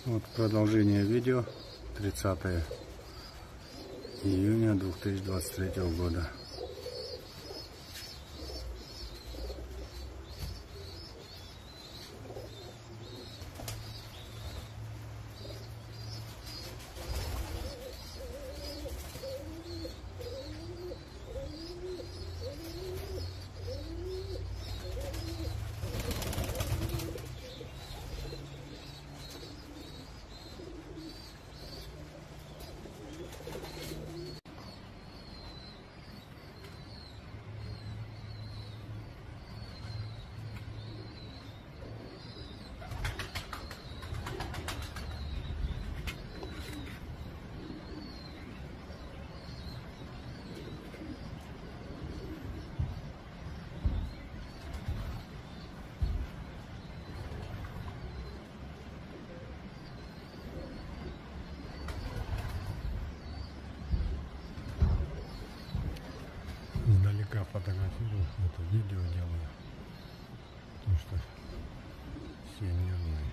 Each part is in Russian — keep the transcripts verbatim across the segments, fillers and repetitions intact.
Вот продолжение видео, тридцатое июня две тысячи двадцать третьего года. Издалека фотографирую, это видео делаю, потому что все нервные.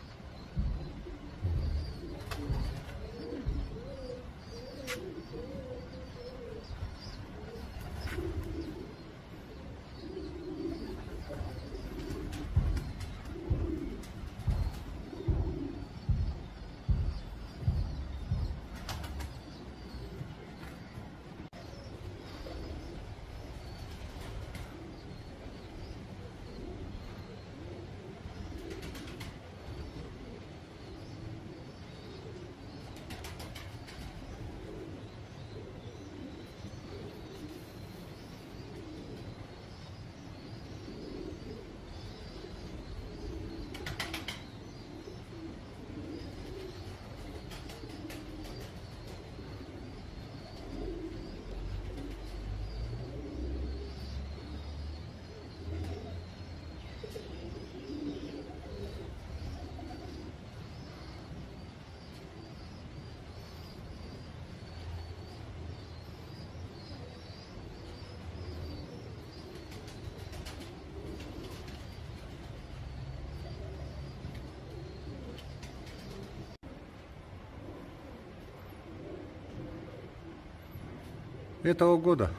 Этого года.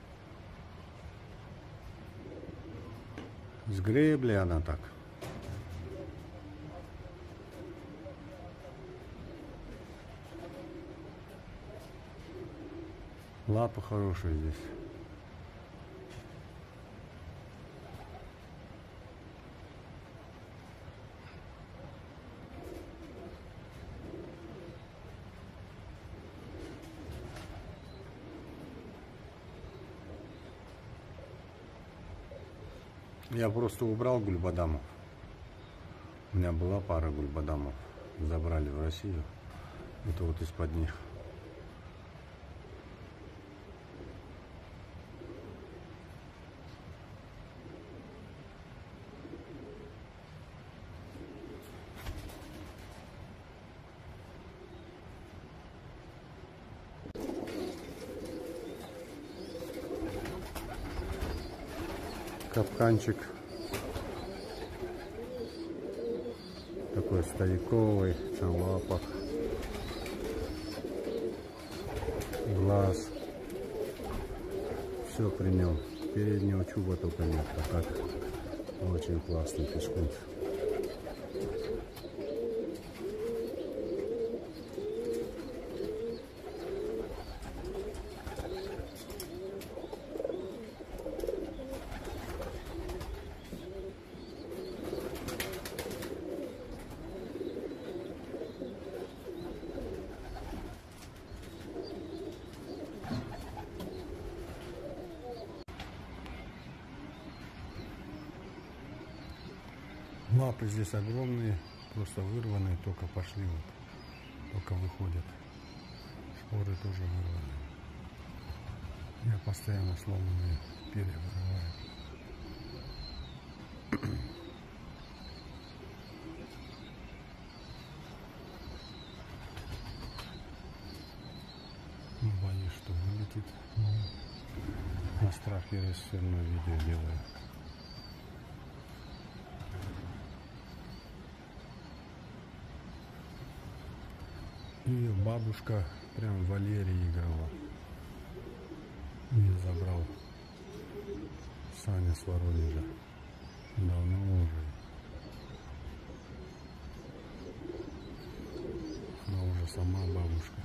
С гребли она так. Лапы хорошие здесь. Я просто убрал гульбадамов. У меня была пара гульбадамов. Забрали в Россию. Это вот из-под них. Капканчик такой стояковый, на лапах, глаз, все при нем. Переднего чуба только нет, а так очень классный пискунт. Лапы здесь огромные, просто вырванные, только пошли, вот, только выходят. Шпоры тоже вырваны. Я постоянно сломанные перья вырываю. Боюсь, что вылетит. На страх я все равно видео делаю. бабушка прям в вольере играла. Я забрал Саня с Воронежа. Давно уже. Она уже сама бабушка.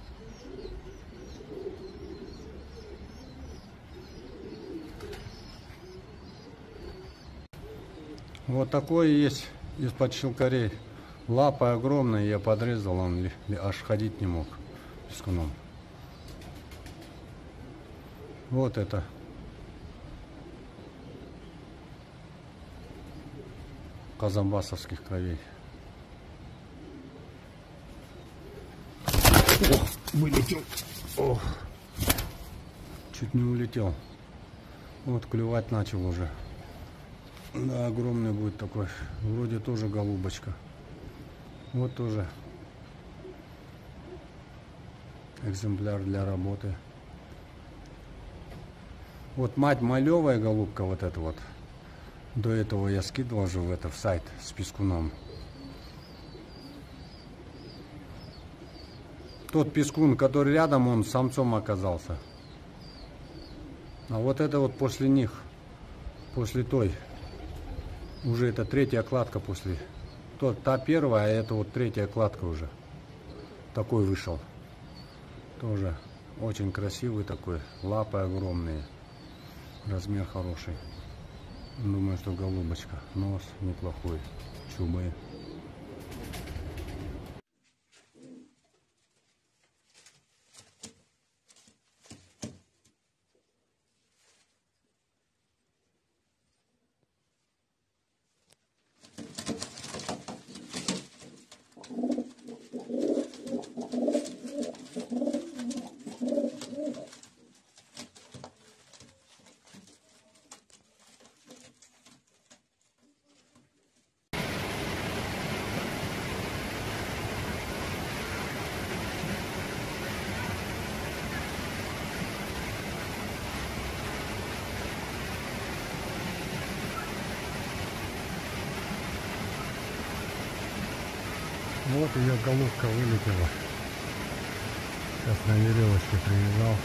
Вот такой есть из-под щелкарей. Лапы огромные, я подрезал, он аж ходить не мог пескуном. Вот это. Казамбасовских кровей. Ох, вылетел. Ох. Чуть не улетел. Вот клювать начал уже. Да, огромный будет такой. Вроде тоже голубочка. Вот тоже экземпляр для работы. Вот мать малевая голубка, вот эта вот. До этого я скидывал же в это в сайт с пескуном. Тот пескун, который рядом, он самцом оказался. А вот это вот после них, после той, уже это третья кладка после. Тот, та первая, а это вот третья кладка уже. Такой вышел. Тоже очень красивый такой. Лапы огромные. Размер хороший. Думаю, что голубочка. Нос неплохой. Чубы. Вот ее головка вылетела. Сейчас на веревочке привязал.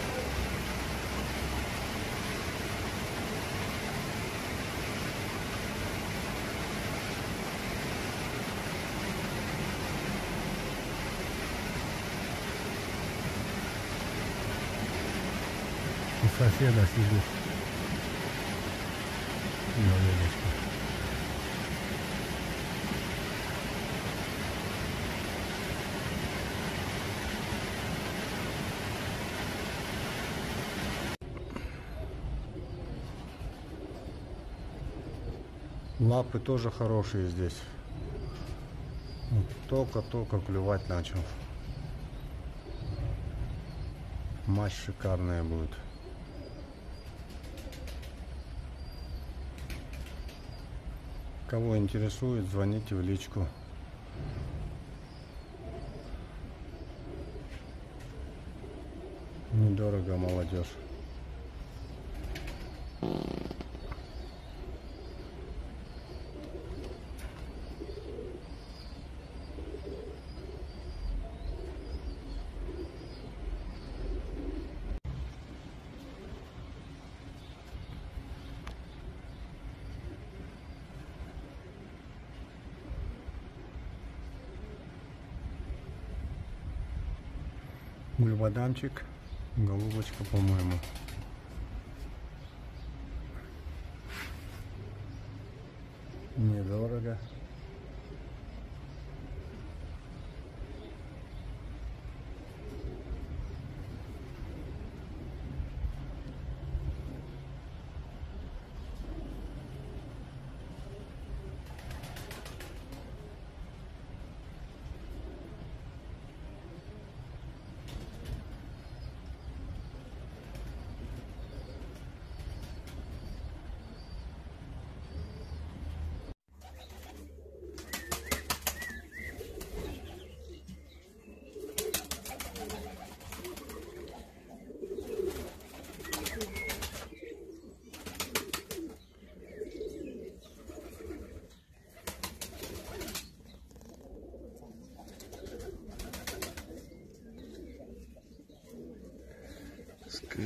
У соседа сидит на веревочке. Лапы тоже хорошие здесь. Только-только клювать начал. Мазь шикарная будет. Кого интересует, звоните в личку. Недорого, молодежь. Гульбаданчик, голубочка, по-моему. Недорого.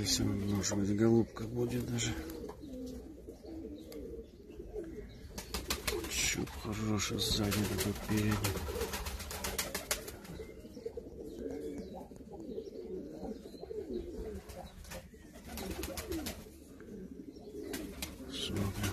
Здесь он, может быть, голубка будет даже. Чуб хороший сзади, такой передний. Смотрим.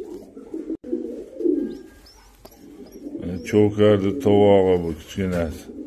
Çok erdi tavalı bu kichkinasi.